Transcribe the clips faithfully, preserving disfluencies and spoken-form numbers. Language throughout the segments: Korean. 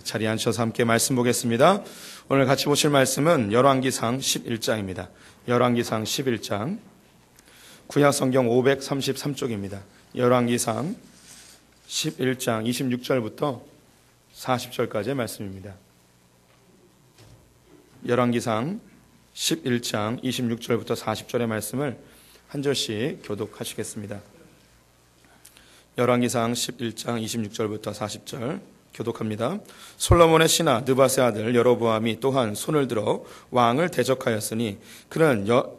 자리에 앉혀서 함께 말씀 보겠습니다. 오늘 같이 보실 말씀은 열왕기상 십일 장입니다. 열왕기상 십일 장, 구약성경 오백삼십삼 쪽입니다. 열왕기상 십일 장 이십육 절부터 사십 절까지의 말씀입니다. 열왕기상 십일 장 이십육 절부터 사십 절의 말씀을 한 절씩 교독하시겠습니다. 열왕기상 십일 장 이십육 절부터 사십 절 교독합니다. 솔로몬의 신하 느밧의 아들 여로보암이 또한 손을 들어 왕을 대적하였으니 그는 여,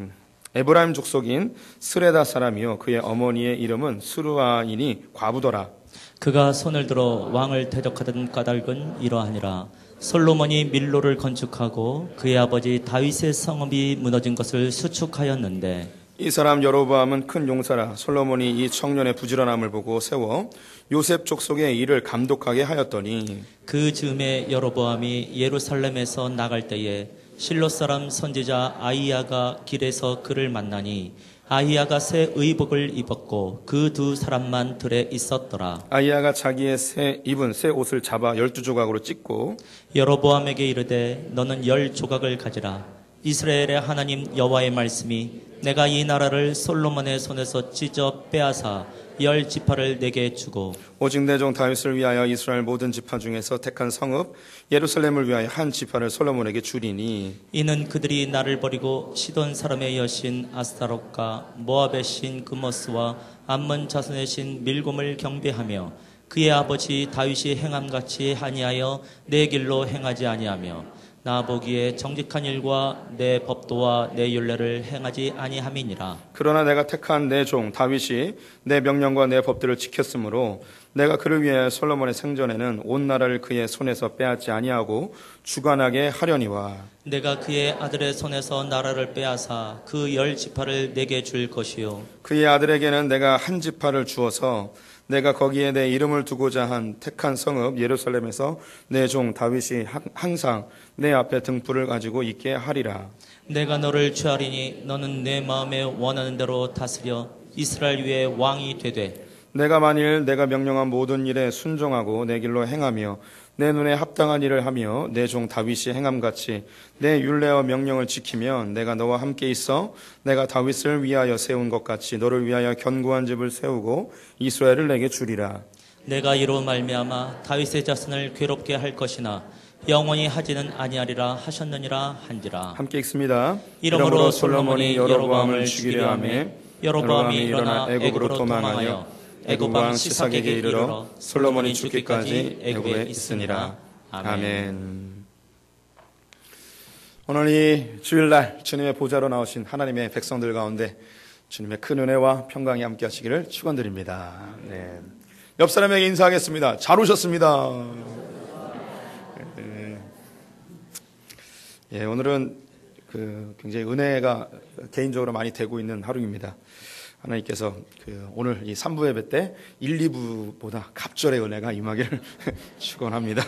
에브라임 족속인 스레다 사람이요 그의 어머니의 이름은 스루아이니 과부더라. 그가 손을 들어 왕을 대적하던 까닭은 이러하니라. 솔로몬이 밀로를 건축하고 그의 아버지 다윗의 성읍이 무너진 것을 수축하였는데 이 사람 여로보암은 큰 용사라. 솔로몬이 이 청년의 부지런함을 보고 세워 요셉 족속의 일을 감독하게 하였더니 그 즈음에 여로보암이 예루살렘에서 나갈 때에 실로 사람 선지자 아히야가 길에서 그를 만나니 아히야가 새 의복을 입었고 그 두 사람만 들에 있었더라. 아히야가 자기의 새 입은 새 옷을 잡아 열두 조각으로 찢고 여로보암에게 이르되 너는 열 조각을 가지라. 이스라엘의 하나님 여호와의 말씀이 내가 이 나라를 솔로몬의 손에서 찢어 빼앗아 열 지파를 내게 주고 오직 내 종 다윗을 위하여 이스라엘 모든 지파 중에서 택한 성읍 예루살렘을 위하여 한 지파를 솔로몬에게 주리니 이는 그들이 나를 버리고 시돈 사람의 여신 아스타롯과 모압의 신 그모스와 암몬 자손의 신 밀곰을 경배하며 그의 아버지 다윗이 행함같이 아니하여 내 길로 행하지 아니하며 나 보기에 정직한 일과 내 법도와 내 율례를 행하지 아니함이니라. 그러나 내가 택한 내 종 다윗이 내 명령과 내 법들을 지켰으므로 내가 그를 위해 솔로몬의 생전에는 온 나라를 그의 손에서 빼앗지 아니하고 주관하게 하려니와 내가 그의 아들의 손에서 나라를 빼앗아 그 열 지파를 내게 줄 것이요 그의 아들에게는 내가 한 지파를 주어서 내가 거기에 내 이름을 두고자 한 택한 성읍 예루살렘에서 내 종 다윗이 항상 내 앞에 등불을 가지고 있게 하리라. 내가 너를 취하리니 너는 내 마음에 원하는 대로 다스려 이스라엘 위에 왕이 되되 내가 만일 내가 명령한 모든 일에 순종하고 내 길로 행하며 내 눈에 합당한 일을 하며 내 종 다윗이 행함같이 내 율례와 명령을 지키면 내가 너와 함께 있어 내가 다윗을 위하여 세운 것 같이 너를 위하여 견고한 집을 세우고 이스라엘을 내게 주리라. 내가 이로 말미암아 다윗의 자손을 괴롭게 할 것이나 영원히 하지는 아니하리라 하셨느니라 한지라. 함께 읽습니다. 이러므로 솔로몬이 여로보암을 죽이려 하며 여로보암이 일어나 애굽으로 도망하여 애굽 왕 시삭에게 이르러 솔로몬이 죽기까지 애굽에 있으니라. 아멘. 아멘. 오늘 이 주일날 주님의 보좌로 나오신 하나님의 백성들 가운데 주님의 큰 은혜와 평강이 함께 하시기를 축원드립니다. 네. 옆 사람에게 인사하겠습니다. 잘 오셨습니다. 네. 예, 오늘은 그 굉장히 은혜가 개인적으로 많이 되고 있는 하루입니다. 하나님께서 그 오늘 이 삼 부 예배 때 일, 이 부보다 갑절의 은혜가 임하기를 축원합니다.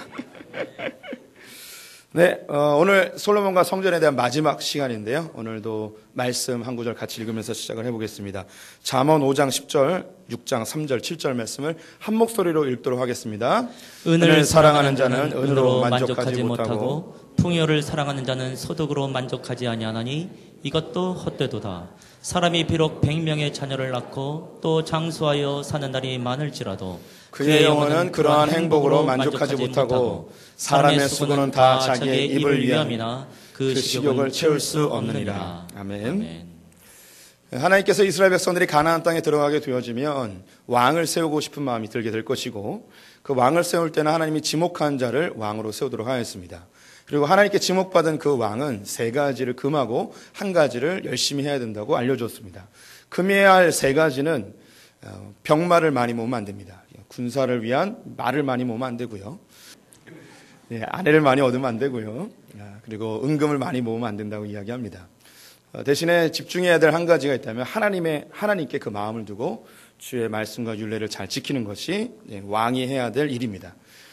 네, 어, 오늘 솔로몬과 성전에 대한 마지막 시간인데요. 오늘도 말씀 한 구절 같이 읽으면서 시작을 해보겠습니다. 잠언 오 장 십 절, 육 장 삼 절, 칠 절 말씀을 한 목소리로 읽도록 하겠습니다. 은을 사랑하는 자는 은으로 만족하지 못하고 풍요를 사랑하는 자는 소득으로 만족하지 아니하나니 이것도 헛되도다. 사람이 비록 백명의 자녀를 낳고 또 장수하여 사는 날이 많을지라도 그의 영혼은 그러한 행복으로 만족하지 못하고 사람의 수고는 다 자기의 입을 위함이나 그 식욕을 채울 수 없느니라. 아멘. 아멘. 하나님께서 이스라엘 백성들이 가나안 땅에 들어가게 되어지면 왕을 세우고 싶은 마음이 들게 될 것이고 그 왕을 세울 때는 하나님이 지목한 자를 왕으로 세우도록 하였습니다. 그리고 하나님께 지목받은 그 왕은 세 가지를 금하고 한 가지를 열심히 해야 된다고 알려줬습니다. 금해야 할 세 가지는 병마를 많이 모으면 안 됩니다. 군사를 위한 말을 많이 모으면 안 되고요. 예, 아내를 많이 얻으면 안 되고요. 그리고 은금을 많이 모으면 안 된다고 이야기합니다. 대신에 집중해야 될 한 가지가 있다면 하나님의 하나님께 그 마음을 두고 주의 말씀과 율례를 잘 지키는 것이 왕이 해야 될 일입니다.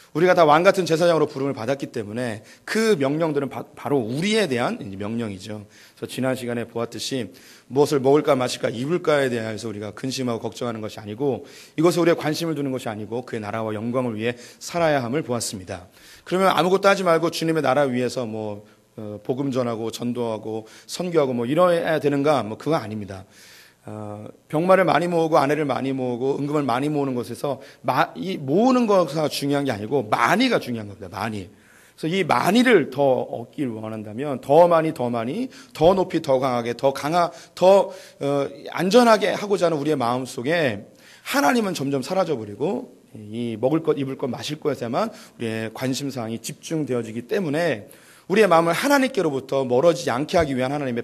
우리가 다 왕 같은 제사장으로 부름을 받았기 때문에 그 명령들은 바, 바로 우리에 대한 명령이죠. 그래서 지난 시간에 보았듯이 무엇을 먹을까 마실까 입을까에 대해서 우리가 근심하고 걱정하는 것이 아니고 이것에 우리의 관심을 두는 것이 아니고 그의 나라와 영광을 위해 살아야 함을 보았습니다. 그러면 아무것도 하지 말고 주님의 나라 위해서 뭐 어, 복음 전하고 전도하고 선교하고 뭐 이래야 되는가? 뭐 그거 아닙니다. 어, 병마를 많이 모으고 아내를 많이 모으고 은금을 많이 모으는 것에서 마, 이 모으는 것가 중요한 게 아니고 많이가 중요한 겁니다. 많이. 그래서 이 많이를 더 얻길 원한다면 더 많이 더 많이 더 높이 더 강하게 더 강하 더 어, 안전하게 하고자 하는 우리의 마음 속에 하나님은 점점 사라져버리고 이 먹을 것 입을 것 마실 것에만 우리의 관심사항이 집중되어지기 때문에 우리의 마음을 하나님께로부터 멀어지지 않게 하기 위한 하나님의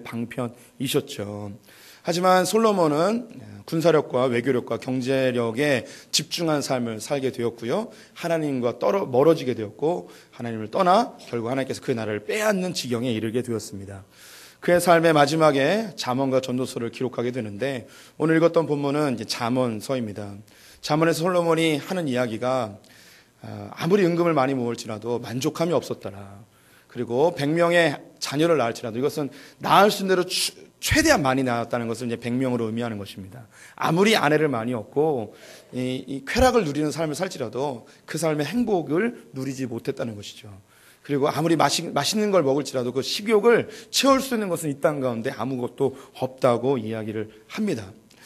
방편이셨죠. 하지만 솔로몬은 군사력과 외교력과 경제력에 집중한 삶을 살게 되었고요. 하나님과 떨어, 멀어지게 되었고 하나님을 떠나 결국 하나님께서 그 나라를 빼앗는 지경에 이르게 되었습니다. 그의 삶의 마지막에 잠언과 전도서를 기록하게 되는데 오늘 읽었던 본문은 이제 잠언서입니다. 잠언에서 솔로몬이 하는 이야기가 아무리 은금을 많이 모을지라도 만족함이 없었더라. 그리고 백 명의 자녀를 낳을지라도 이것은 낳을 수 있는 대로 추, 최대한 많이 낳았다는 것을 이제 백 명으로 의미하는 것입니다. 아무리 아내를 많이 얻고 이, 이 쾌락을 누리는 삶을 살지라도 그 삶의 행복을 누리지 못했다는 것이죠. 그리고 아무리 마시, 맛있는 걸 먹을지라도 그 식욕을 채울 수 있는 것은 이 땅 가운데 아무것도 없다고 이야기를 합니다.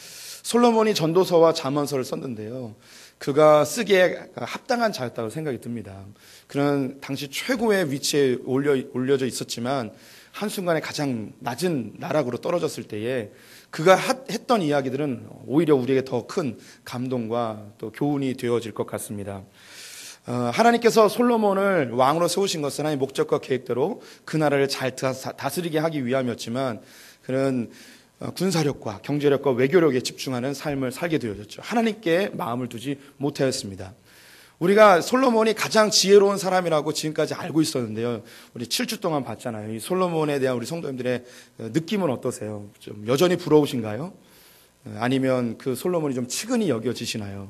솔로몬이 전도서와 잠언서를 썼는데요. 그가 쓰기에 합당한 자였다고 생각이 듭니다. 그는 당시 최고의 위치에 올려, 올려져 있었지만 한순간에 가장 낮은 나락으로 떨어졌을 때에 그가 했던 이야기들은 오히려 우리에게 더 큰 감동과 또 교훈이 되어질 것 같습니다. 어, 하나님께서 솔로몬을 왕으로 세우신 것은 하나님의 목적과 계획대로 그 나라를 잘 다스리게 하기 위함이었지만 그는 군사력과 경제력과 외교력에 집중하는 삶을 살게 되어졌죠. 하나님께 마음을 두지 못하였습니다. 우리가 솔로몬이 가장 지혜로운 사람이라고 지금까지 알고 있었는데요. 우리 칠 주 동안 봤잖아요. 이 솔로몬에 대한 우리 성도님들의 느낌은 어떠세요? 좀 여전히 부러우신가요? 아니면 그 솔로몬이 좀 측은히 여겨지시나요?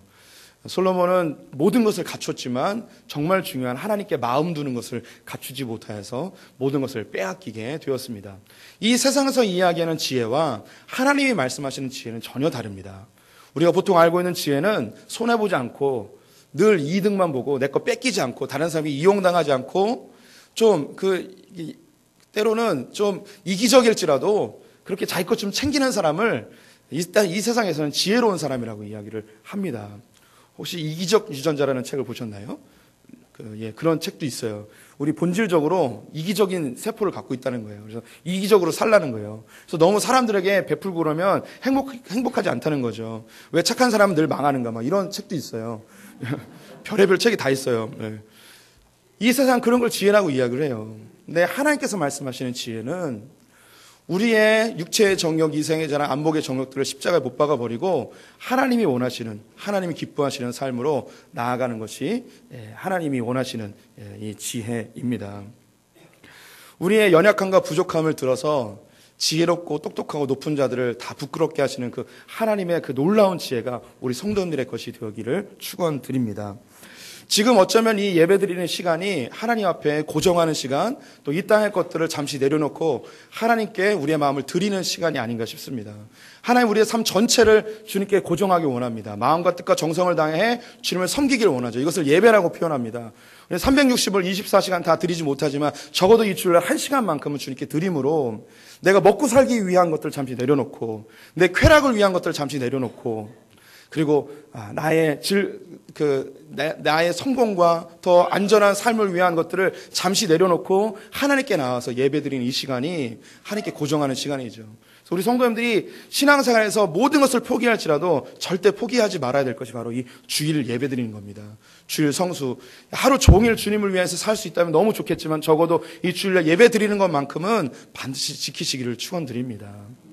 솔로몬은 모든 것을 갖췄지만 정말 중요한 하나님께 마음 두는 것을 갖추지 못하여서 모든 것을 빼앗기게 되었습니다. 이 세상에서 이야기하는 지혜와 하나님이 말씀하시는 지혜는 전혀 다릅니다. 우리가 보통 알고 있는 지혜는 손해보지 않고 늘 이득만 보고 내 거 뺏기지 않고 다른 사람이 이용당하지 않고 좀 그 때로는 좀 이기적일지라도 그렇게 자기 것 좀 챙기는 사람을 일단 이 세상에서는 지혜로운 사람이라고 이야기를 합니다. 혹시 이기적 유전자라는 책을 보셨나요? 그, 예, 그런 책도 있어요. 우리 본질적으로 이기적인 세포를 갖고 있다는 거예요. 그래서 이기적으로 살라는 거예요. 그래서 너무 사람들에게 베풀고 그러면 행복, 행복하지 않다는 거죠. 왜 착한 사람은 늘 망하는가, 막 이런 책도 있어요. 별의별 책이 다 있어요. 네. 이 세상 그런 걸 지혜라고 이야기를 해요. 근데 하나님께서 말씀하시는 지혜는 우리의 육체의 정욕, 이생의 자랑, 안목의 정욕들을 십자가에 못 박아 버리고 하나님이 원하시는, 하나님이 기뻐하시는 삶으로 나아가는 것이 하나님이 원하시는 이 지혜입니다. 우리의 연약함과 부족함을 들어서 지혜롭고 똑똑하고 높은 자들을 다 부끄럽게 하시는 그 하나님의 그 놀라운 지혜가 우리 성도님들의 것이 되기를 축원드립니다. 지금 어쩌면 이 예배드리는 시간이 하나님 앞에 고정하는 시간, 또 이 땅의 것들을 잠시 내려놓고 하나님께 우리의 마음을 드리는 시간이 아닌가 싶습니다. 하나님 우리의 삶 전체를 주님께 고정하기 원합니다. 마음과 뜻과 정성을 다해 주님을 섬기기를 원하죠. 이것을 예배라고 표현합니다. 삼백육십을 이십사 시간 다 드리지 못하지만 적어도 이 주일날 한 시간만큼은 주님께 드림으로 내가 먹고 살기 위한 것들을 잠시 내려놓고 내 쾌락을 위한 것들을 잠시 내려놓고 그리고 나의 질, 그, 나의 성공과 더 안전한 삶을 위한 것들을 잠시 내려놓고 하나님께 나와서 예배드리는 이 시간이 하나님께 고정하는 시간이죠. 그래서 우리 성도님들이 신앙생활에서 모든 것을 포기할지라도 절대 포기하지 말아야 될 것이 바로 이 주일 예배드리는 겁니다. 주일 성수. 하루 종일 주님을 위해서 살 수 있다면 너무 좋겠지만 적어도 이 주일날 예배드리는 것만큼은 반드시 지키시기를 축원드립니다.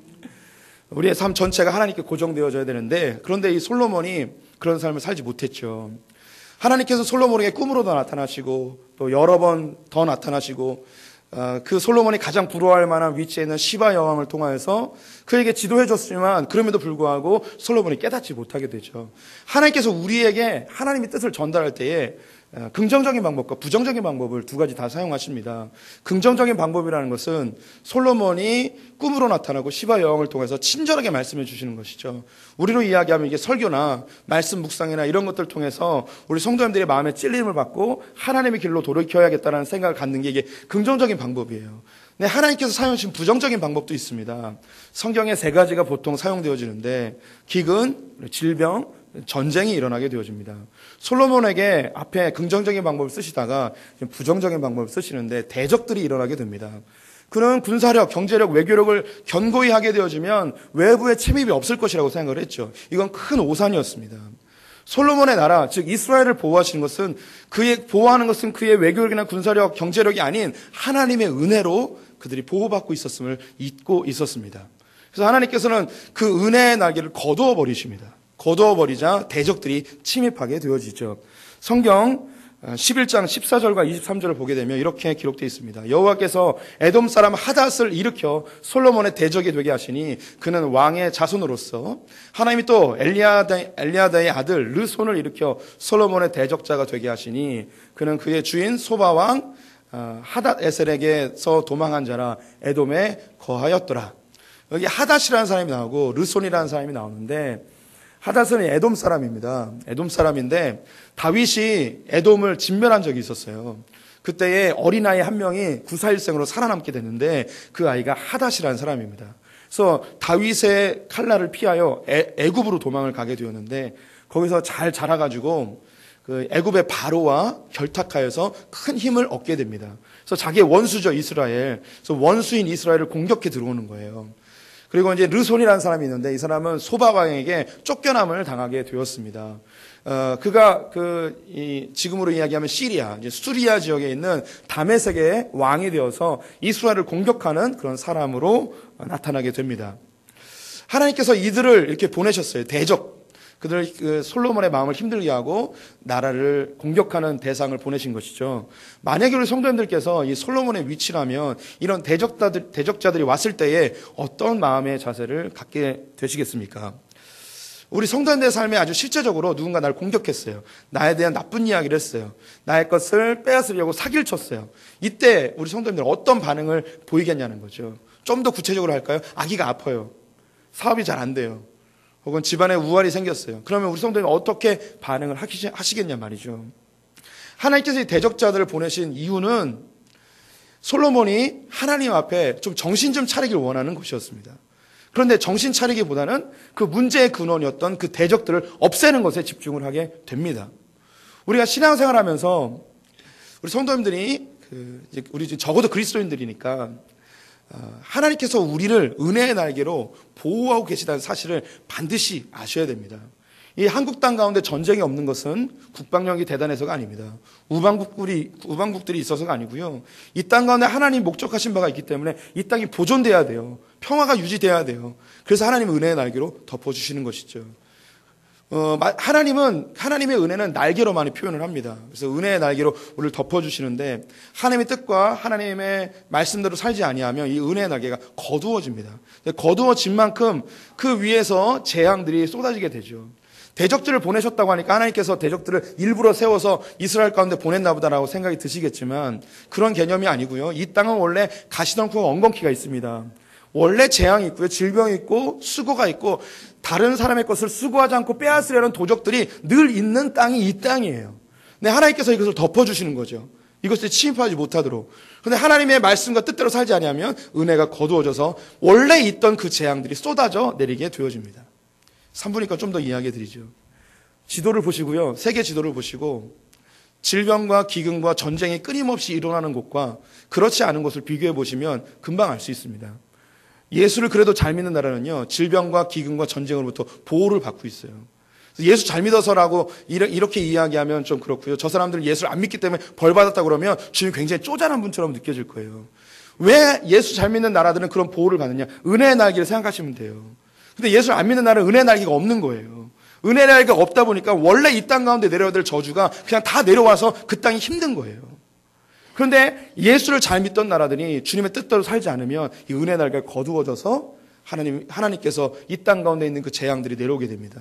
우리의 삶 전체가 하나님께 고정되어져야 되는데 그런데 이 솔로몬이 그런 삶을 살지 못했죠. 하나님께서 솔로몬에게 꿈으로도 나타나시고 또 여러 번 더 나타나시고 어, 그 솔로몬이 가장 부러워할 만한 위치에 있는 시바 여왕을 통하여서 그에게 지도해 줬지만 그럼에도 불구하고 솔로몬이 깨닫지 못하게 되죠. 하나님께서 우리에게 하나님의 뜻을 전달할 때에 긍정적인 방법과 부정적인 방법을 두 가지 다 사용하십니다. 긍정적인 방법이라는 것은 솔로몬이 꿈으로 나타나고 시바 여왕을 통해서 친절하게 말씀해 주시는 것이죠. 우리로 이야기하면 이게 설교나 말씀 묵상이나 이런 것들을 통해서 우리 성도님들의 마음에 찔림을 받고 하나님의 길로 돌이켜야겠다는 생각을 갖는 게 이게 긍정적인 방법이에요. 네, 하나님께서 사용하신 부정적인 방법도 있습니다. 성경에 세 가지가 보통 사용되어지는데 기근, 질병, 전쟁이 일어나게 되어집니다. 솔로몬에게 앞에 긍정적인 방법을 쓰시다가 부정적인 방법을 쓰시는데 대적들이 일어나게 됩니다. 그는 군사력, 경제력, 외교력을 견고히 하게 되어지면 외부의 침입이 없을 것이라고 생각을 했죠. 이건 큰 오산이었습니다. 솔로몬의 나라, 즉 이스라엘을 보호하시는 것은 그의 보호하는 것은 그의 외교력이나 군사력, 경제력이 아닌 하나님의 은혜로 그들이 보호받고 있었음을 잊고 있었습니다. 그래서 하나님께서는 그 은혜의 날개를 거두어 버리십니다. 거두어 버리자 대적들이 침입하게 되어지죠. 성경 십일 장 십사 절과 이십삼 절을 보게 되면 이렇게 기록되어 있습니다. 여호와께서 에돔 사람 하닷을 일으켜 솔로몬의 대적이 되게 하시니 그는 왕의 자손으로서 하나님이 또 엘리아다, 엘리아다의 아들 르손을 일으켜 솔로몬의 대적자가 되게 하시니 그는 그의 주인 소바왕 하닷에셀에게서 도망한 자라 에돔에 거하였더라. 여기 하닷이라는 사람이 나오고 르손이라는 사람이 나오는데 하닷은 에돔 사람입니다. 에돔 사람인데 다윗이 에돔을 진멸한 적이 있었어요. 그때에 어린아이 한 명이 구사일생으로 살아남게 됐는데 그 아이가 하닷이라는 사람입니다. 그래서 다윗의 칼날을 피하여 애, 애굽으로 도망을 가게 되었는데 거기서 잘 자라가지고 그 애굽의 바로와 결탁하여서 큰 힘을 얻게 됩니다. 그래서 자기의 원수죠, 이스라엘. 그래서 원수인 이스라엘을 공격해 들어오는 거예요. 그리고 이제 르손이라는 사람이 있는데 이 사람은 소바왕에게 쫓겨남을 당하게 되었습니다. 어, 그가 그, 이, 지금으로 이야기하면 시리아, 이제 수리아 지역에 있는 다메섹의 왕이 되어서 이스라엘을 공격하는 그런 사람으로 나타나게 됩니다. 하나님께서 이들을 이렇게 보내셨어요. 대적. 그들 그 솔로몬의 마음을 힘들게 하고 나라를 공격하는 대상을 보내신 것이죠. 만약에 우리 성도님들께서 이 솔로몬의 위치라면 이런 대적자들, 대적자들이 왔을 때에 어떤 마음의 자세를 갖게 되시겠습니까? 우리 성도님들의 삶에 아주 실제적으로 누군가 나를 공격했어요. 나에 대한 나쁜 이야기를 했어요. 나의 것을 빼앗으려고 사기를 쳤어요. 이때 우리 성도님들 어떤 반응을 보이겠냐는 거죠. 좀 더 구체적으로 할까요? 아기가 아파요. 사업이 잘 안 돼요. 혹은 집안에 우환이 생겼어요. 그러면 우리 성도님 어떻게 반응을 하시겠냐 말이죠. 하나님께서 이 대적자들을 보내신 이유는 솔로몬이 하나님 앞에 좀 정신 좀 차리길 원하는 것이었습니다. 그런데 정신 차리기보다는 그 문제의 근원이었던 그 대적들을 없애는 것에 집중을 하게 됩니다. 우리가 신앙생활하면서 우리 성도님들이 그 이제 우리 적어도 그리스도인들이니까 하나님께서 우리를 은혜의 날개로 보호하고 계시다는 사실을 반드시 아셔야 됩니다. 이 한국 땅 가운데 전쟁이 없는 것은 국방력이 대단해서가 아닙니다. 우방국들이, 우방국들이 있어서가 아니고요. 이 땅 가운데 하나님 목적하신 바가 있기 때문에 이 땅이 보존돼야 돼요. 평화가 유지돼야 돼요. 그래서 하나님은 은혜의 날개로 덮어주시는 것이죠. 어, 하나님은, 하나님의 은혜는 날개로 많이 표현을 합니다. 그래서 은혜의 날개로 우리를 덮어주시는데 하나님의 뜻과 하나님의 말씀대로 살지 아니하면 이 은혜의 날개가 거두어집니다. 거두어진 만큼 그 위에서 재앙들이 쏟아지게 되죠. 대적들을 보내셨다고 하니까 하나님께서 대적들을 일부러 세워서 이스라엘 가운데 보냈나 보다라고 생각이 드시겠지만 그런 개념이 아니고요. 이 땅은 원래 가시덤불과 엉겅퀴가 있습니다. 원래 재앙이 있고요. 질병이 있고 수고가 있고 다른 사람의 것을 수고하지 않고 빼앗으려는 도적들이 늘 있는 땅이 이 땅이에요. 근데 하나님께서 이것을 덮어주시는 거죠. 이것을 침입하지 못하도록. 그런데 하나님의 말씀과 뜻대로 살지 않으면 은혜가 거두어져서 원래 있던 그 재앙들이 쏟아져 내리게 되어집니다. 삼 부니까 좀 더 이야기해 드리죠. 지도를 보시고요. 세계 지도를 보시고 질병과 기근과 전쟁이 끊임없이 일어나는 곳과 그렇지 않은 곳을 비교해 보시면 금방 알 수 있습니다. 예수를 그래도 잘 믿는 나라는요, 질병과 기근과 전쟁으로부터 보호를 받고 있어요. 예수 잘 믿어서라고 이렇게 이야기하면 좀 그렇고요. 저 사람들은 예수를 안 믿기 때문에 벌 받았다 그러면 주님 굉장히 쪼잔한 분처럼 느껴질 거예요. 왜 예수 잘 믿는 나라들은 그런 보호를 받느냐? 은혜의 날개를 생각하시면 돼요. 근데 예수를 안 믿는 나라는 은혜의 날개가 없는 거예요. 은혜의 날개가 없다 보니까 원래 이 땅 가운데 내려야 될 저주가 그냥 다 내려와서 그 땅이 힘든 거예요. 그런데 예수를 잘 믿던 나라들이 주님의 뜻대로 살지 않으면 이 은혜의 날개가 거두어져서 하나님, 하나님께서 이 땅 가운데 있는 그 재앙들이 내려오게 됩니다.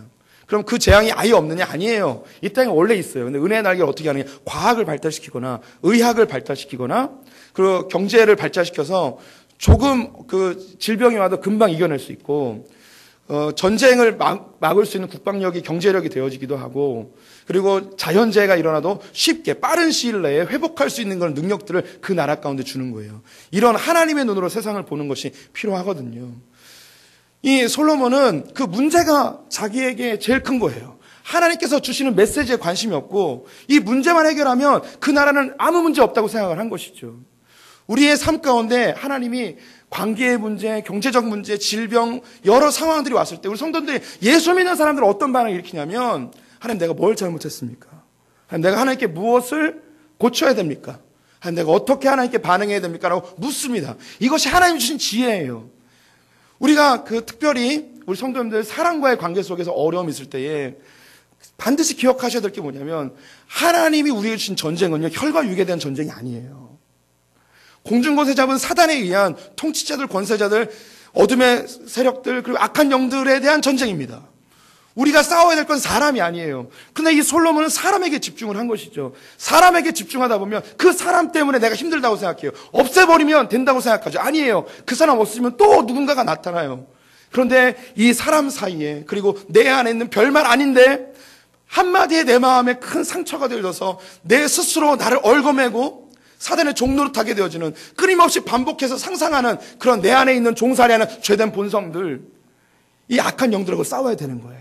그럼 그 재앙이 아예 없느냐? 아니에요. 이 땅에 원래 있어요. 근데 은혜의 날개를 어떻게 하느냐? 과학을 발달시키거나 의학을 발달시키거나 그리고 경제를 발달시켜서 조금 그 질병이 와도 금방 이겨낼 수 있고 어, 전쟁을 막, 막을 수 있는 국방력이 경제력이 되어지기도 하고 그리고 자연재해가 일어나도 쉽게 빠른 시일 내에 회복할 수 있는 그런 능력들을 그 나라 가운데 주는 거예요. 이런 하나님의 눈으로 세상을 보는 것이 필요하거든요. 이 솔로몬은 그 문제가 자기에게 제일 큰 거예요. 하나님께서 주시는 메시지에 관심이 없고 이 문제만 해결하면 그 나라는 아무 문제 없다고 생각을 한 것이죠. 우리의 삶 가운데 하나님이 관계의 문제, 경제적 문제, 질병 여러 상황들이 왔을 때 우리 성도들이 예수 믿는 사람들은 어떤 반응을 일으키냐면 하나님 내가 뭘 잘못했습니까? 하나님 내가 하나님께 무엇을 고쳐야 됩니까? 하나님 내가 어떻게 하나님께 반응해야 됩니까? 라고 묻습니다. 이것이 하나님 주신 지혜예요. 우리가 그 특별히 우리 성도님들 사랑과의 관계 속에서 어려움이 있을 때에 반드시 기억하셔야 될 게 뭐냐면 하나님이 우리에게 주신 전쟁은요 혈과 육에 대한 전쟁이 아니에요. 공중권세 잡은 사단에 의한 통치자들, 권세자들, 어둠의 세력들 그리고 악한 영들에 대한 전쟁입니다. 우리가 싸워야 될 건 사람이 아니에요. 근데 이 솔로몬은 사람에게 집중을 한 것이죠. 사람에게 집중하다 보면 그 사람 때문에 내가 힘들다고 생각해요. 없애버리면 된다고 생각하죠. 아니에요. 그 사람 없으면 또 누군가가 나타나요. 그런데 이 사람 사이에 그리고 내 안에 있는 별말 아닌데 한마디에 내 마음에 큰 상처가 되어서 내 스스로 나를 얽어매고 사단의 종노릇하게 되어지는 끊임없이 반복해서 상상하는 그런 내 안에 있는 종살이하는 죄된 본성들 이 악한 영들하고 싸워야 되는 거예요.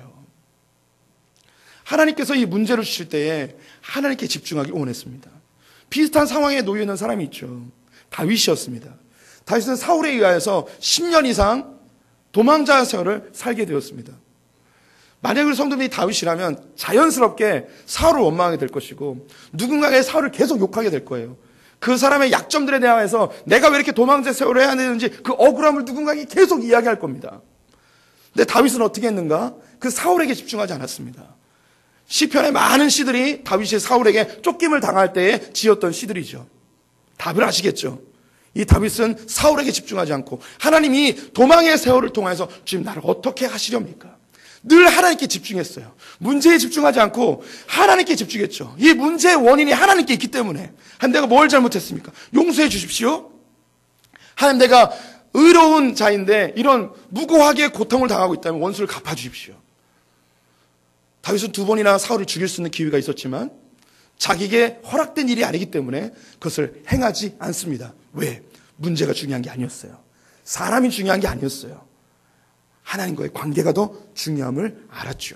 하나님께서 이 문제를 주실 때에 하나님께 집중하기 원했습니다. 비슷한 상황에 놓여 있는 사람이 있죠. 다윗이었습니다. 다윗은 사울에 의하여서 십 년 이상 도망자 생활을 살게 되었습니다. 만약 우리 성도님이 다윗이라면 자연스럽게 사울을 원망하게 될 것이고 누군가의 사울을 계속 욕하게 될 거예요. 그 사람의 약점들에 대하여서 내가 왜 이렇게 도망자 생활을 해야 되는지 그 억울함을 누군가에게 계속 이야기할 겁니다. 근데 다윗은 어떻게 했는가? 그 사울에게 집중하지 않았습니다. 시편의 많은 시들이 다윗이 사울에게 쫓김을 당할 때에 지었던 시들이죠. 답을 아시겠죠? 이 다윗은 사울에게 집중하지 않고 하나님이 도망의 세월을 통해서 지금 나를 어떻게 하시렵니까? 늘 하나님께 집중했어요. 문제에 집중하지 않고 하나님께 집중했죠. 이 문제의 원인이 하나님께 있기 때문에 하나님 내가 뭘 잘못했습니까? 용서해 주십시오. 하나님 내가 의로운 자인데 이런 무고하게 고통을 당하고 있다면 원수를 갚아주십시오. 다윗은 두 번이나 사울을 죽일 수 있는 기회가 있었지만 자기에게 허락된 일이 아니기 때문에 그것을 행하지 않습니다. 왜? 문제가 중요한 게 아니었어요. 사람이 중요한 게 아니었어요. 하나님과의 관계가 더 중요함을 알았죠.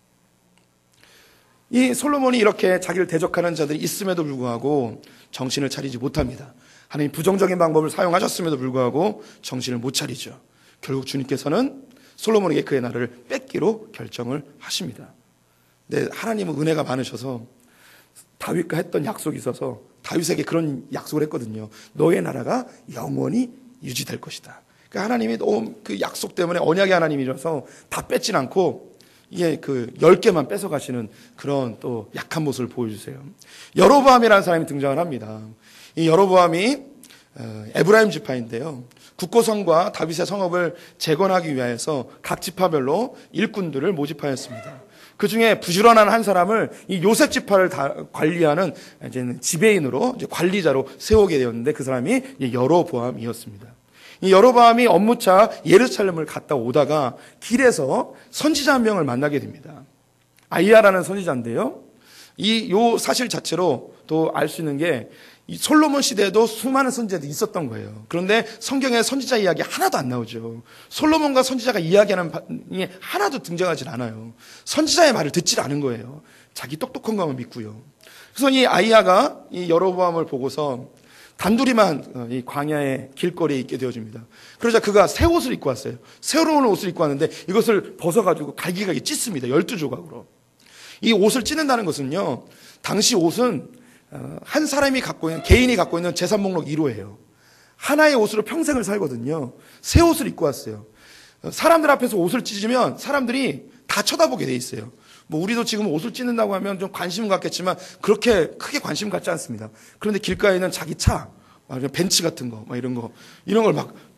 이 솔로몬이 이렇게 자기를 대적하는 자들이 있음에도 불구하고 정신을 차리지 못합니다. 하나님 부정적인 방법을 사용하셨음에도 불구하고 정신을 못 차리죠. 결국 주님께서는 솔로몬에게 그의 나라를 뺏기로 결정을 하십니다. 네, 하나님은 은혜가 많으셔서 다윗과 했던 약속이 있어서 다윗에게 그런 약속을 했거든요. 너의 나라가 영원히 유지될 것이다. 그러니까 하나님이 너무 그 약속 때문에 언약의 하나님이라서 다 뺏진 않고 이게 그 열 개만 뺏어 가시는 그런 또 약한 모습을 보여주세요. 여로보암이라는 사람이 등장을 합니다. 이 여로보암이 에브라임 지파인데요. 국고성과 다윗의 성읍을 재건하기 위하여서 각 지파별로 일꾼들을 모집하였습니다. 그 중에 부지런한 한 사람을 이 요셉 지파를 다 관리하는 이제는 지배인으로 이제 관리자로 세우게 되었는데 그 사람이 여로보암이었습니다. 이 여로보암이 업무차 예루살렘을 갔다 오다가 길에서 선지자 한 명을 만나게 됩니다. 아이야라는 선지자인데요. 이 요 사실 자체로 또 알 수 있는 게 이 솔로몬 시대에도 수많은 선지자들이 있었던 거예요. 그런데 성경에 선지자 이야기 하나도 안 나오죠. 솔로몬과 선지자가 이야기하는 게 하나도 등장하지 않아요. 선지자의 말을 듣질 않은 거예요. 자기 똑똑한 것만 믿고요. 그래서 이 아이야가 이 여로보암을 보고서 단둘이만 이 광야의 길거리에 있게 되어집니다. 그러자 그가 새 옷을 입고 왔어요. 새로운 옷을 입고 왔는데 이것을 벗어가지고 갈기갈기 찢습니다. 열두 조각으로. 이 옷을 찢는다는 것은요, 당시 옷은 한 사람이 갖고 있는, 개인이 갖고 있는 재산 목록 일 호예요. 하나의 옷으로 평생을 살거든요. 새 옷을 입고 왔어요. 사람들 앞에서 옷을 찢으면 사람들이 다 쳐다보게 돼 있어요. 뭐 우리도 지금 옷을 찢는다고 하면 좀 관심은 갖겠지만 그렇게 크게 관심 갖지 않습니다. 그런데 길가에 있는 자기 차, 벤츠 같은 거, 막 이런 거, 이런 걸 막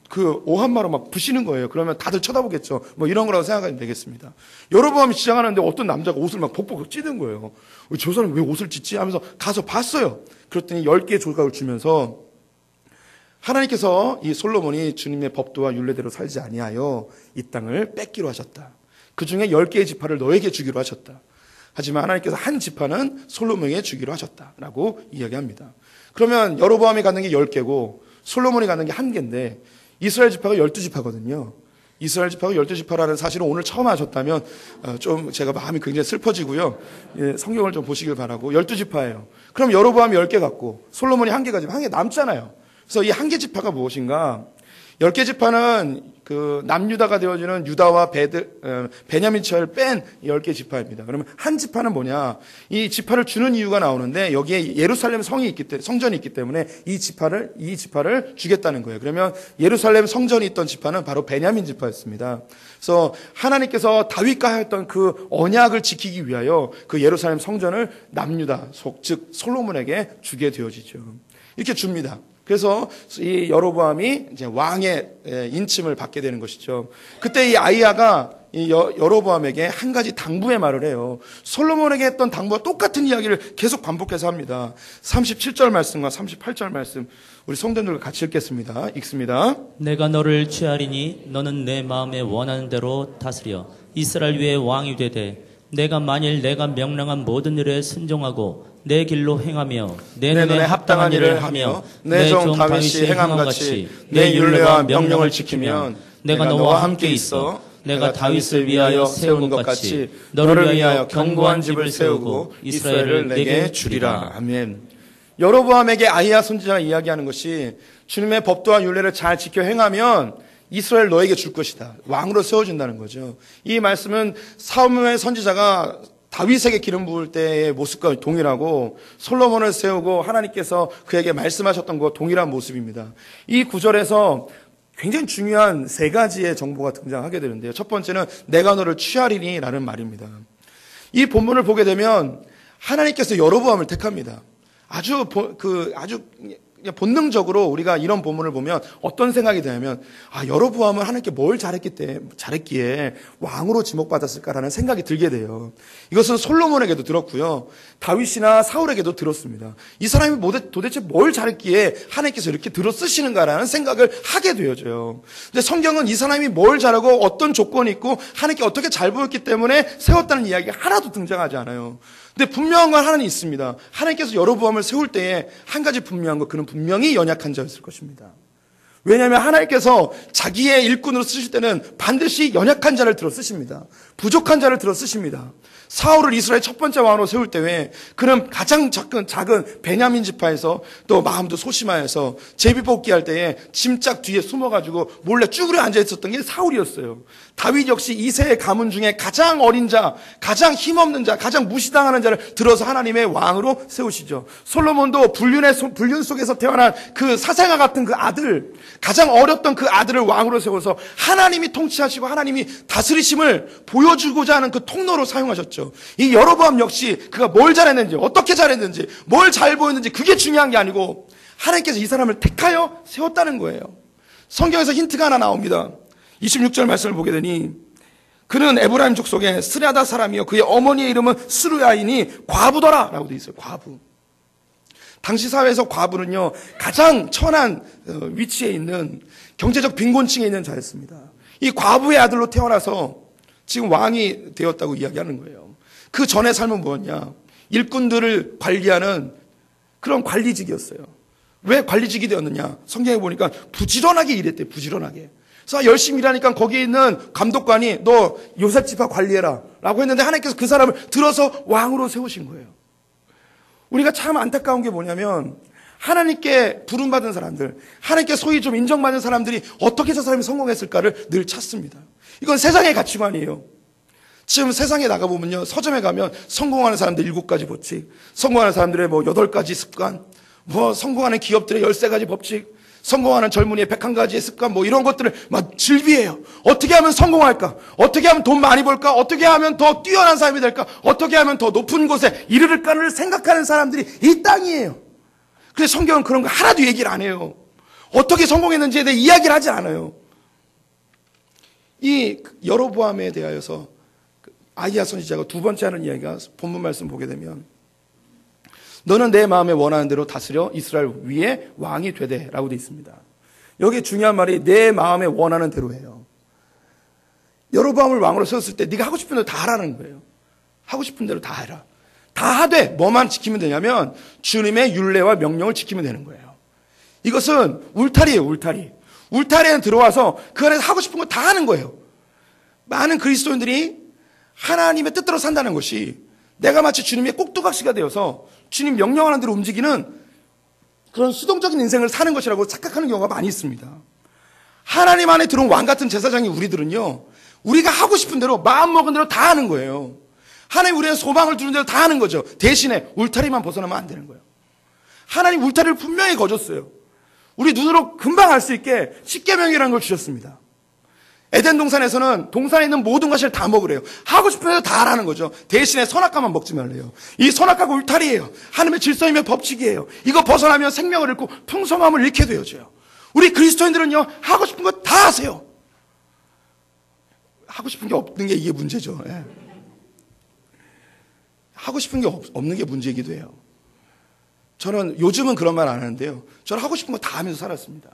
그 오한마로 막 부시는 거예요. 그러면 다들 쳐다보겠죠. 뭐 이런 거라고 생각하면 되겠습니다. 여로보암이 지장하는데 어떤 남자가 옷을 막 복복 찌는 거예요. 저 사람 왜 옷을 찢지? 하면서 가서 봤어요. 그랬더니 열 개의 조각을 주면서 하나님께서 이 솔로몬이 주님의 법도와 율례대로 살지 아니하여 이 땅을 뺏기로 하셨다. 그 중에 열 개의 지파를 너에게 주기로 하셨다. 하지만 하나님께서 한 지파는 솔로몬에게 주기로 하셨다라고 이야기합니다. 그러면 여로보암이 갖는 게 열 개고 솔로몬이 갖는 게 한 개인데 이스라엘 지파가 열두 지파거든요. 이스라엘 지파가 열두 지파라는 사실을 오늘 처음 하셨다면 좀 제가 마음이 굉장히 슬퍼지고요. 예, 성경을 좀 보시길 바라고 열두 지파예요. 그럼 여로보암이 열 개 갖고 솔로몬이 한 개 가지고 한 개 남잖아요. 그래서 이 한 개 지파가 무엇인가? 열 개 지파는 그 남유다가 되어지는 유다와 베드, 어, 베냐민 지파를 뺀 열 개 지파입니다. 그러면 한 지파는 뭐냐? 이 지파를 주는 이유가 나오는데 여기에 예루살렘 성이 있기 때문에 성전이 있기 때문에 이 지파를 이 지파를 주겠다는 거예요. 그러면 예루살렘 성전이 있던 지파는 바로 베냐민 지파였습니다. 그래서 하나님께서 다윗과 하였던 그 언약을 지키기 위하여 그 예루살렘 성전을 남유다 속 즉 솔로몬에게 주게 되어지죠. 이렇게 줍니다. 그래서 이 여로보암이 이제 왕의 인침을 받게 되는 것이죠. 그때 이 아이야가 이 여로보암에게 한 가지 당부의 말을 해요. 솔로몬에게 했던 당부와 똑같은 이야기를 계속 반복해서 합니다. 삼십칠 절 말씀과 삼십팔 절 말씀 우리 성도들과 같이 읽겠습니다. 읽습니다. 내가 너를 취하리니 너는 내 마음에 원하는 대로 다스려 이스라엘 위에 왕이 되되 내가 만일 내가 명령한 모든 일에 순종하고 내 길로 행하며 내 눈에 합당한 일을 하며 내 종 다윗이 행함같이 내 율례와 명령을 지키면 내가 너와 함께 있어 내가 다윗을 위하여 세운 것 같이 너를 위하여 견고한 집을 세우고 이스라엘을 내게 주리라. 아멘. 여로보암에게 아이야 선지자가 이야기하는 것이 주님의 법도와 율례를 잘 지켜 행하면 이스라엘 너에게 줄 것이다. 왕으로 세워준다는 거죠. 이 말씀은 사무엘 선지자가 다윗에게 기름 부을 때의 모습과 동일하고 솔로몬을 세우고 하나님께서 그에게 말씀하셨던 것과 동일한 모습입니다. 이 구절에서 굉장히 중요한 세 가지의 정보가 등장하게 되는데요. 첫 번째는 내가 너를 취하리니 라는 말입니다. 이 본문을 보게 되면 하나님께서 여로보암을 택합니다. 아주 그 아주 본능적으로 우리가 이런 본문을 보면 어떤 생각이 드냐면 아 여로보암은 하나님께 뭘 잘했기 때문에 잘했기에 왕으로 지목받았을까라는 생각이 들게 돼요. 이것은 솔로몬에게도 들었고요. 다윗이나 사울에게도 들었습니다. 이 사람이 도대체 뭘 잘했기에 하나님께서 이렇게 들어 쓰시는가라는 생각을 하게 되어져요. 근데 성경은 이 사람이 뭘 잘하고 어떤 조건이 있고 하나님께 어떻게 잘 보였기 때문에 세웠다는 이야기가 하나도 등장하지 않아요. 근데 분명한 건 하나는 있습니다. 하나님께서 여로보암을 세울 때에 한 가지 분명한 거, 그는 분명히 연약한 자였을 것입니다. 왜냐하면 하나님께서 자기의 일꾼으로 쓰실 때는 반드시 연약한 자를 들어 쓰십니다. 부족한 자를 들어 쓰십니다. 사울을 이스라엘 첫 번째 왕으로 세울 때에 그는 가장 작은, 작은 베냐민 지파에서 또 마음도 소심하여서 제비뽑기 할 때에 짐짝 뒤에 숨어가지고 몰래 쭈그려 앉아있었던 게 사울이었어요. 다윗 역시 이세의 가문 중에 가장 어린 자, 가장 힘없는 자, 가장 무시당하는 자를 들어서 하나님의 왕으로 세우시죠. 솔로몬도 불륜의, 불륜 속에서 태어난 그 사생아 같은 그 아들, 가장 어렸던 그 아들을 왕으로 세워서 하나님이 통치하시고 하나님이 다스리심을 보여주고자 하는 그 통로로 사용하셨죠. 이 여로보암 역시 그가 뭘 잘했는지 어떻게 잘했는지 뭘 잘 보였는지 그게 중요한 게 아니고 하나님께서 이 사람을 택하여 세웠다는 거예요. 성경에서 힌트가 하나 나옵니다. 이십육 절 말씀을 보게 되니 그는 에브라임 족속의 스랴다 사람이요 그의 어머니의 이름은 스루야이니 과부더라 라고 되어 있어요. 과부. 당시 사회에서 과부는요 가장 천한 위치에 있는 경제적 빈곤층에 있는 자였습니다. 이 과부의 아들로 태어나서 지금 왕이 되었다고 이야기하는 거예요. 그 전의 삶은 뭐였냐? 일꾼들을 관리하는 그런 관리직이었어요. 왜 관리직이 되었느냐? 성경에 보니까 부지런하게 일했대요. 부지런하게. 그래서 열심히 일하니까 거기에 있는 감독관이 너 요셉 지파 관리해라 라고 했는데 하나님께서 그 사람을 들어서 왕으로 세우신 거예요. 우리가 참 안타까운 게 뭐냐면 하나님께 부름받은 사람들, 하나님께 소위 좀 인정받는 사람들이 어떻게 저 사람이 성공했을까를 늘 찾습니다. 이건 세상의 가치관이에요. 지금 세상에 나가보면요, 서점에 가면 성공하는 사람들 일곱 가지 법칙, 성공하는 사람들의 뭐 여덟 가지 습관, 뭐 성공하는 기업들의 열세 가지 법칙, 성공하는 젊은이의 백한 가지의 습관, 뭐 이런 것들을 막 즐비해요. 어떻게 하면 성공할까? 어떻게 하면 돈 많이 벌까? 어떻게 하면 더 뛰어난 사람이 될까? 어떻게 하면 더 높은 곳에 이르를까를 생각하는 사람들이 이 땅이에요. 근데 성경은 그런 거 하나도 얘기를 안 해요. 어떻게 성공했는지에 대해 이야기를 하지 않아요. 이 여로보암에 대하여서 아히야 선지자가 두 번째 하는 이야기가 본문 말씀 보게 되면 너는 내 마음에 원하는 대로 다스려 이스라엘 위에 왕이 되되 라고 되어 있습니다. 여기 중요한 말이 내 마음에 원하는 대로예요. 여로보암을 왕으로 세웠을 때 네가 하고 싶은 대로 다 하라는 거예요. 하고 싶은 대로 다 해라. 다 하되 뭐만 지키면 되냐면 주님의 율례와 명령을 지키면 되는 거예요. 이것은 울타리예요. 울타리. 울타리에 들어와서 그 안에서 하고 싶은 거 다 하는 거예요. 많은 그리스도인들이 하나님의 뜻대로 산다는 것이 내가 마치 주님의 꼭두각시가 되어서 주님 명령하는 대로 움직이는 그런 수동적인 인생을 사는 것이라고 착각하는 경우가 많이 있습니다. 하나님 안에 들어온 왕 같은 제사장이 우리들은요, 우리가 하고 싶은 대로 마음먹은 대로 다 하는 거예요. 하나님 우리의 소망을 두는 대로 다 하는 거죠. 대신에 울타리만 벗어나면 안 되는 거예요. 하나님 울타리를 분명히 거줬어요. 우리 눈으로 금방 알 수 있게 십계명이라는 걸 주셨습니다. 에덴 동산에서는 동산에 있는 모든 것을 다 먹으래요. 하고 싶은 대로 다 하라는 거죠. 대신에 선악과만 먹지 말래요. 이 선악과가 울타리예요. 하나님의 질서이며 법칙이에요. 이거 벗어나면 생명을 잃고 풍성함을 잃게 되어져요. 우리 그리스도인들은요, 하고 싶은 거 다 하세요. 하고 싶은 게 없는 게 이게 문제죠. 예. 하고 싶은 게 없, 없는 게 문제이기도 해요. 저는 요즘은 그런 말 안 하는데요. 저는 하고 싶은 거 다 하면서 살았습니다.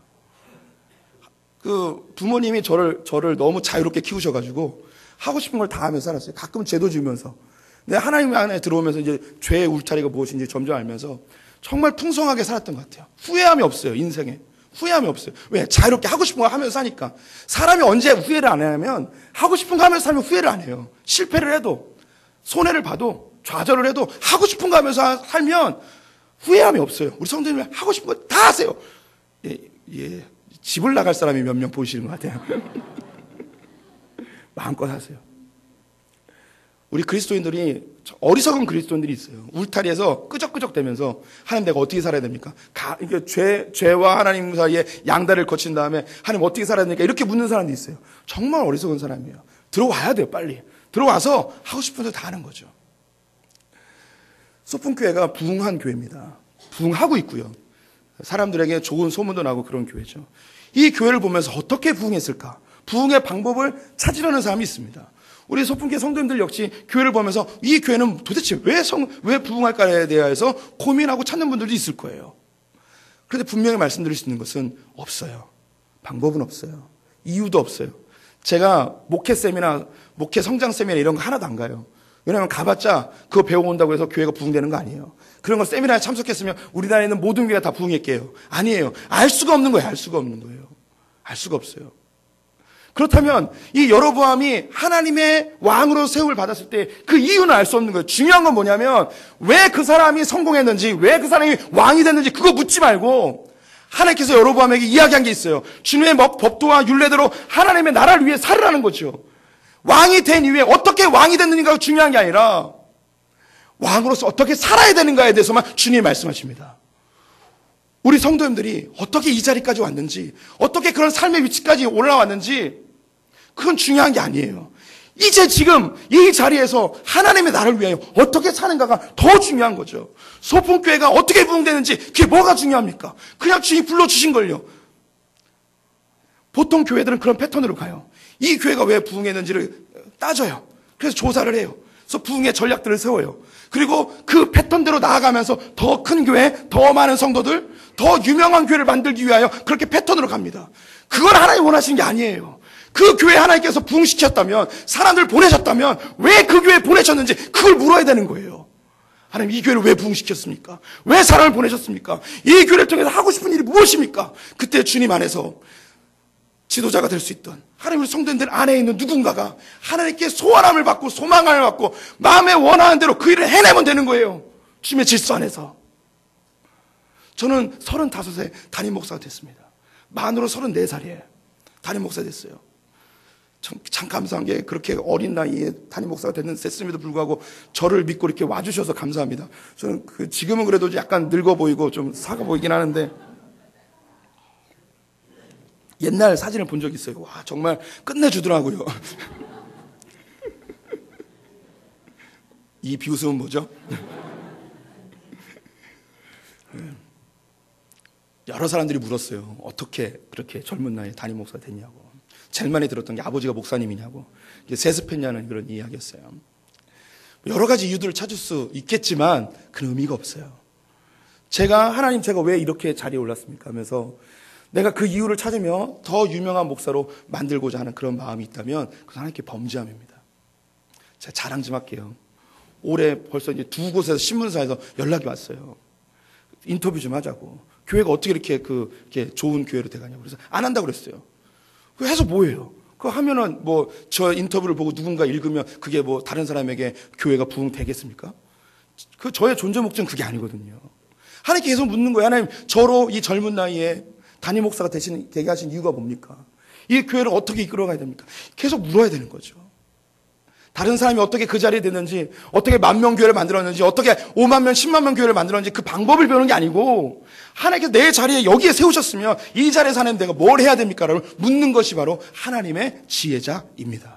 그 부모님이 저를 저를 너무 자유롭게 키우셔가지고 하고 싶은 걸 다 하면서 살았어요. 가끔 죄도 지으면서. 근데 하나님 안에 들어오면서 이제 죄의 울타리가 무엇인지 점점 알면서 정말 풍성하게 살았던 것 같아요. 후회함이 없어요. 인생에 후회함이 없어요. 왜? 자유롭게 하고 싶은 거 하면서 사니까. 사람이 언제 후회를 안 하냐면 하고 싶은 거 하면서 살면 후회를 안 해요. 실패를 해도 손해를 봐도 좌절을 해도 하고 싶은 거 하면서 살면 후회함이 없어요. 우리 성도님들 하고 싶은 거 다 하세요. 예, 예. 집을 나갈 사람이 몇 명 보이시는 것 같아요. 마음껏 하세요. 우리 그리스도인들이, 어리석은 그리스도인들이 있어요. 울타리에서 끄적끄적 대면서 하나님 내가 어떻게 살아야 됩니까? 가, 이게 죄, 죄와 하나님 사이에 양다리를 거친 다음에 하나님 어떻게 살아야 됩니까? 이렇게 묻는 사람도 있어요. 정말 어리석은 사람이에요. 들어와야 돼요, 빨리. 들어와서 하고 싶은 대로 다 하는 거죠. 소풍교회가 부흥한 교회입니다. 부흥하고 있고요. 사람들에게 좋은 소문도 나고 그런 교회죠. 이 교회를 보면서 어떻게 부흥했을까? 부흥의 방법을 찾으려는 사람이 있습니다. 우리 소풍교회 성도님들 역시 교회를 보면서 이 교회는 도대체 왜, 성, 왜 부흥할까에 대해서 고민하고 찾는 분들도 있을 거예요. 그런데 분명히 말씀드릴 수 있는 것은 없어요. 방법은 없어요. 이유도 없어요. 제가 목회쌤이나 목회 성장쌤이나 이런 거 하나도 안 가요. 왜냐하면 가봤자 그거 배워온다고 해서 교회가 부흥되는 거 아니에요. 그런 거 세미나에 참석했으면 우리나라에 있는 모든 교회가 다 부흥했게요. 아니에요. 알 수가 없는 거예요. 알 수가 없는 거예요. 알 수가 없어요. 그렇다면 이 여로보암이 하나님의 왕으로 세움을 받았을 때 그 이유는 알 수 없는 거예요. 중요한 건 뭐냐면 왜 그 사람이 성공했는지, 왜 그 사람이 왕이 됐는지 그거 묻지 말고 하나님께서 여로보암에게 이야기한 게 있어요. 주님의 법도와 율례대로 하나님의 나라를 위해 살으라는 거죠. 왕이 된 이후에 어떻게 왕이 됐는가가 중요한 게 아니라 왕으로서 어떻게 살아야 되는가에 대해서만 주님이 말씀하십니다. 우리 성도님들이 어떻게 이 자리까지 왔는지, 어떻게 그런 삶의 위치까지 올라왔는지 그건 중요한 게 아니에요. 이제 지금 이 자리에서 하나님의 나라를 위하여 어떻게 사는가가 더 중요한 거죠. 소풍교회가 어떻게 부흥되는지 그게 뭐가 중요합니까? 그냥 주님이 불러주신 걸요. 보통 교회들은 그런 패턴으로 가요. 이 교회가 왜 부흥했는지를 따져요. 그래서 조사를 해요. 그래서 부흥의 전략들을 세워요. 그리고 그 패턴대로 나아가면서 더 큰 교회, 더 많은 성도들, 더 유명한 교회를 만들기 위하여 그렇게 패턴으로 갑니다. 그걸 하나님 원하시는 게 아니에요. 그 교회 하나님께서 부흥시켰다면, 사람들 보내셨다면 왜 그 교회에 보내셨는지 그걸 물어야 되는 거예요. 하나님 이 교회를 왜 부흥시켰습니까? 왜 사람을 보내셨습니까? 이 교회를 통해서 하고 싶은 일이 무엇입니까? 그때 주님 안에서 지도자가 될 수 있던 하나님의 성도님들 안에 있는 누군가가 하나님께 소원함을 받고 소망을 받고 마음에 원하는 대로 그 일을 해내면 되는 거예요. 주님의 질서 안에서. 저는 서른다섯에 담임 목사가 됐습니다. 만으로 서른네 살이에요. 담임 목사가 됐어요. 참, 참 감사한 게 그렇게 어린 나이에 담임 목사가 됐음에도 불구하고 저를 믿고 이렇게 와주셔서 감사합니다. 저는 그 지금은 그래도 약간 늙어 보이고 좀 사가 보이긴 하는데 옛날 사진을 본 적이 있어요. 와, 정말 끝내주더라고요. 이 비웃음은 뭐죠? 여러 사람들이 물었어요. 어떻게 그렇게 젊은 나이에 담임 목사가 됐냐고. 제일 많이 들었던 게 아버지가 목사님이냐고. 세습했냐는 그런 이야기였어요. 여러 가지 이유들을 찾을 수 있겠지만 그런 의미가 없어요. 제가 하나님 제가 왜 이렇게 자리에 올랐습니까 하면서 내가 그 이유를 찾으며 더 유명한 목사로 만들고자 하는 그런 마음이 있다면 그건 하나님께 범죄함입니다. 제가 자랑 좀 할게요. 올해 벌써 이제 두 곳에서 신문사에서 연락이 왔어요. 인터뷰 좀 하자고. 교회가 어떻게 이렇게 그 이렇게 좋은 교회로 돼가냐고. 그래서 안 한다고 그랬어요. 그 해서 뭐예요? 그거 하면은 뭐 저 인터뷰를 보고 누군가 읽으면 그게 뭐 다른 사람에게 교회가 부흥되겠습니까? 그 저의 존재 목적은 그게 아니거든요. 하나님께 계속 묻는 거예요. 하나님, 저로 이 젊은 나이에 담임 목사가 되신, 되게 하신 이유가 뭡니까? 이 교회를 어떻게 이끌어가야 됩니까? 계속 물어야 되는 거죠. 다른 사람이 어떻게 그 자리에 됐는지, 어떻게 만 명 교회를 만들었는지, 어떻게 오만 명, 십만 명 교회를 만들었는지 그 방법을 배우는 게 아니고 하나님께서 내 자리에 여기에 세우셨으면 이 자리에 사는 내가 뭘 해야 됩니까? 라고 묻는 것이 바로 하나님의 지혜자입니다.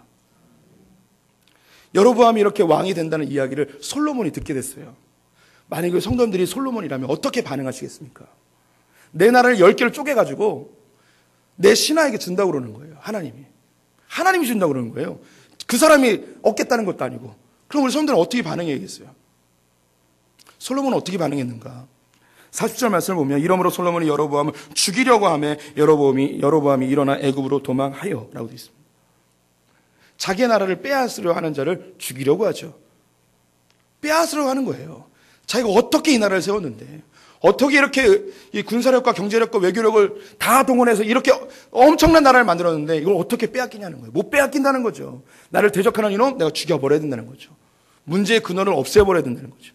여로보암이 이렇게 왕이 된다는 이야기를 솔로몬이 듣게 됐어요. 만약에 성도님들이 솔로몬이라면 어떻게 반응하시겠습니까? 내 나라를 열 개를 쪼개가지고 내 신하에게 준다고 그러는 거예요. 하나님이. 하나님이 준다고 그러는 거예요. 그 사람이 얻겠다는 것도 아니고. 그럼 우리 성도들은 어떻게 반응해야겠어요? 솔로몬은 어떻게 반응했는가? 사십 절 말씀을 보면 이러므로 솔로몬이 여로보암을 죽이려고 하며 여로보암이, 여로보암이 일어나 애굽으로 도망하여 라고 되어 있습니다. 자기의 나라를 빼앗으려 하는 자를 죽이려고 하죠. 빼앗으려고 하는 거예요. 자기가 어떻게 이 나라를 세웠는데 어떻게 이렇게 이 군사력과 경제력과 외교력을 다 동원해서 이렇게 엄청난 나라를 만들었는데 이걸 어떻게 빼앗기냐는 거예요. 못 빼앗긴다는 거죠. 나를 대적하는 이놈 내가 죽여버려야 된다는 거죠. 문제의 근원을 없애버려야 된다는 거죠.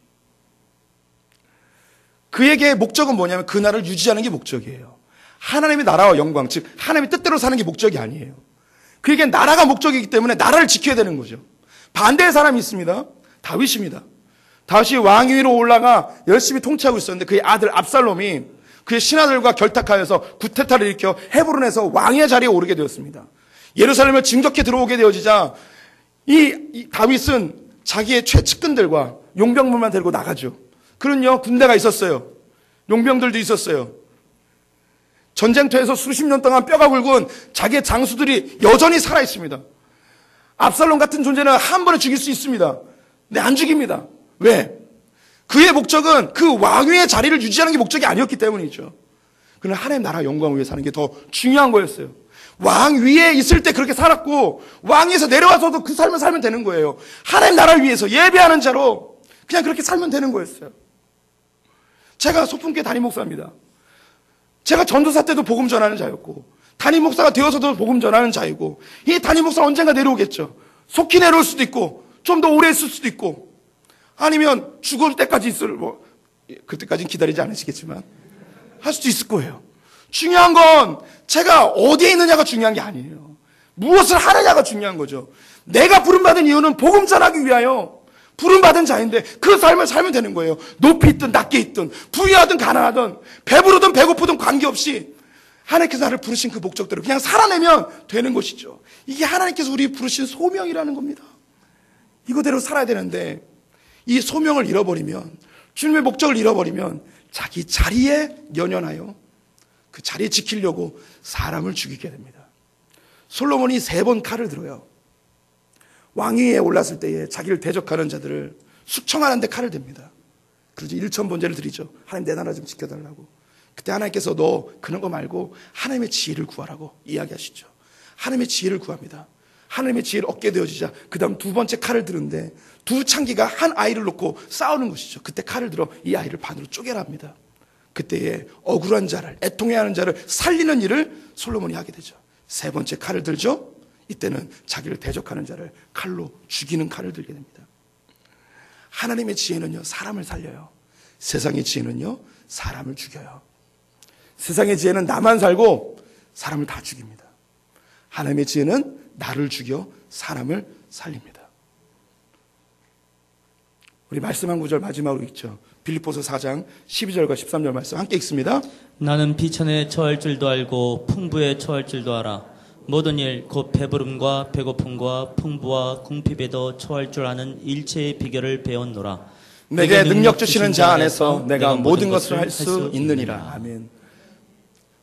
그에게의 목적은 뭐냐면 그 나라를 유지하는 게 목적이에요. 하나님의 나라와 영광, 즉 하나님의 뜻대로 사는 게 목적이 아니에요. 그에게는 나라가 목적이기 때문에 나라를 지켜야 되는 거죠. 반대의 사람이 있습니다. 다윗입니다. 다윗이 왕위로 올라가 열심히 통치하고 있었는데 그의 아들 압살롬이 그의 신하들과 결탁하여서 구테타를 일으켜 헤브론에서 왕의 자리에 오르게 되었습니다. 예루살렘을 진격해 들어오게 되어지자 이, 이 다윗은 자기의 최측근들과 용병물만 데리고 나가죠. 그런요 군대가 있었어요. 용병들도 있었어요. 전쟁터에서 수십 년 동안 뼈가 굵은 자기의 장수들이 여전히 살아 있습니다. 압살롬 같은 존재는 한 번에 죽일 수 있습니다. 근데 안 죽입니다. 왜? 그의 목적은 그 왕위의 자리를 유지하는 게 목적이 아니었기 때문이죠. 그는 하나님 나라 영광을 위해 사는 게 더 중요한 거였어요. 왕 위에 있을 때 그렇게 살았고 왕위에서 내려와서도 그 삶을 살면 되는 거예요. 하나님 나라를 위해서 예배하는 자로 그냥 그렇게 살면 되는 거였어요. 제가 소풍교회 담임 목사입니다. 제가 전도사 때도 복음 전하는 자였고 담임 목사가 되어서도 복음 전하는 자이고 이 담임 목사 언젠가 내려오겠죠. 속히 내려올 수도 있고 좀 더 오래 있을 수도 있고 아니면 죽을 때까지 있을 뭐 그때까지는 기다리지 않으시겠지만 할 수도 있을 거예요. 중요한 건 제가 어디에 있느냐가 중요한 게 아니에요. 무엇을 하느냐가 중요한 거죠. 내가 부름받은 이유는 복음 전하기 위하여 부름받은 자인데 그 삶을 살면 되는 거예요. 높이 있든 낮게 있든 부유하든 가난하든 배부르든 배고프든 관계없이 하나님께서 나를 부르신 그 목적대로 그냥 살아내면 되는 것이죠. 이게 하나님께서 우리 부르신 소명이라는 겁니다. 이거대로 살아야 되는데 이 소명을 잃어버리면 주님의 목적을 잃어버리면 자기 자리에 연연하여 그 자리에 지키려고 사람을 죽이게 됩니다. 솔로몬이 세 번 칼을 들어요. 왕위에 올랐을 때에 자기를 대적하는 자들을 숙청하는 데 칼을 댑니다. 그래서 일천번제를 드리죠. 하나님 내 나라 좀 지켜달라고. 그때 하나님께서 너 그런 거 말고 하나님의 지혜를 구하라고 이야기하시죠. 하나님의 지혜를 구합니다. 하나님의 지혜를 얻게 되어지자 그 다음 두 번째 칼을 드는데 두 창기가 한 아이를 놓고 싸우는 것이죠. 그때 칼을 들어 이 아이를 반으로 쪼개라 합니다. 그때에 억울한 자를 애통해하는 자를 살리는 일을 솔로몬이 하게 되죠. 세 번째 칼을 들죠. 이때는 자기를 대적하는 자를 칼로 죽이는 칼을 들게 됩니다. 하나님의 지혜는요 사람을 살려요. 세상의 지혜는요 사람을 죽여요. 세상의 지혜는 나만 살고 사람을 다 죽입니다. 하나님의 지혜는 나를 죽여 사람을 살립니다. 우리 말씀 한 구절 마지막으로 읽죠. 빌립보서 사 장 십이 절과 십삼 절 말씀 함께 읽습니다. 나는 비천에 처할 줄도 알고 풍부에 처할 줄도 알아. 모든 일 곧 배부름과 배고픔과 풍부와 궁핍에도 처할 줄 아는 일체의 비결을 배웠노라. 내게 능력 주시는 자 안에서 내가 모든 것을 할 수 있느니라. 아멘.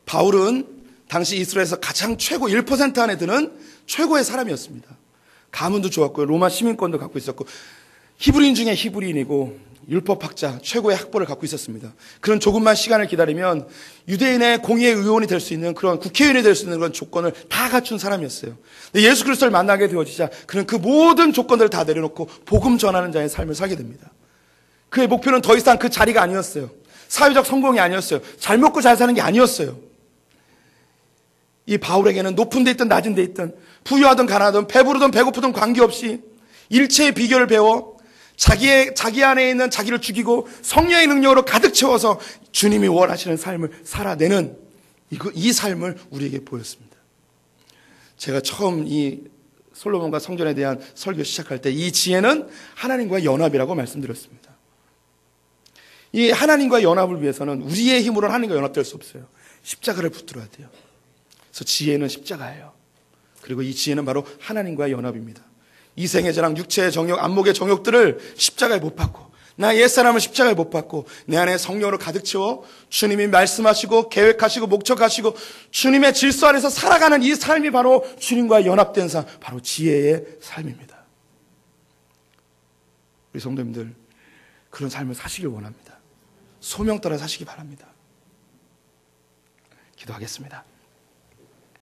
바울은 당시 이스라엘에서 가장 최고 일 퍼센트 안에 드는 최고의 사람이었습니다. 가문도 좋았고요. 로마 시민권도 갖고 있었고 히브리인 중에 히브리인이고 율법학자 최고의 학벌을 갖고 있었습니다. 그런 조금만 시간을 기다리면 유대인의 공의의 의원이 될 수 있는 그런 국회의원이 될 수 있는 그런 조건을 다 갖춘 사람이었어요. 근데 예수 그리스도를 만나게 되어지자 그는 그 모든 조건들을 다 내려놓고 복음 전하는 자의 삶을 살게 됩니다. 그의 목표는 더 이상 그 자리가 아니었어요. 사회적 성공이 아니었어요. 잘 먹고 잘 사는 게 아니었어요. 이 바울에게는 높은 데 있든 낮은 데 있든 부유하든 가난하든 배부르든 배고프든 관계없이 일체의 비결을 배워 자기의, 자기 안에 있는 자기를 죽이고 성령의 능력으로 가득 채워서 주님이 원하시는 삶을 살아내는 이, 이 삶을 우리에게 보였습니다. 제가 처음 이 솔로몬과 성전에 대한 설교 시작할 때 이 지혜는 하나님과의 연합이라고 말씀드렸습니다. 이 하나님과의 연합을 위해서는 우리의 힘으로는 하나님과 연합될 수 없어요. 십자가를 붙들어야 돼요. 그래서 지혜는 십자가예요. 그리고 이 지혜는 바로 하나님과의 연합입니다. 이생의 자랑, 육체의 정욕, 안목의 정욕들을 십자가에 못 박고 나 옛사람을 십자가에 못 박고 내 안에 성령으로 가득 채워 주님이 말씀하시고 계획하시고 목적하시고 주님의 질서 안에서 살아가는 이 삶이 바로 주님과 연합된 삶, 바로 지혜의 삶입니다. 우리 성도님들 그런 삶을 사시길 원합니다. 소명 따라 사시기 바랍니다. 기도하겠습니다.